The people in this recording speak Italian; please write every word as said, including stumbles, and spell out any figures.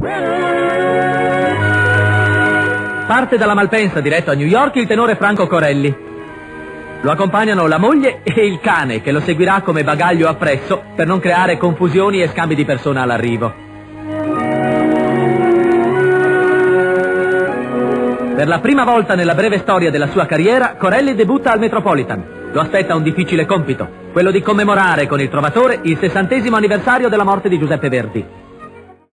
Parte dalla Malpensa diretto a New York il tenore Franco Corelli. Lo accompagnano la moglie e il cane, che lo seguirà come bagaglio appresso per non creare confusioni e scambi di persona all'arrivo. Per la prima volta nella breve storia della sua carriera, Corelli debutta al Metropolitan. Lo aspetta un difficile compito, quello di commemorare con il Trovatore il sessantesimo anniversario della morte di Giuseppe Verdi.